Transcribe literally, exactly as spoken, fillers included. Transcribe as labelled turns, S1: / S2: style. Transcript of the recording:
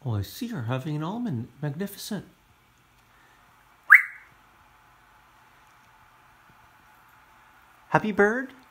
S1: Oh, I see you're having an almond. Magnificent. Happy bird?